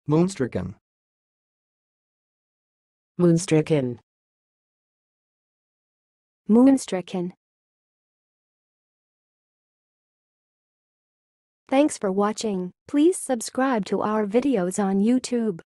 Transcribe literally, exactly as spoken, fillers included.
Moonstricken. Moonstricken. Moonstricken. Thanks for watching. Please subscribe to our videos on YouTube.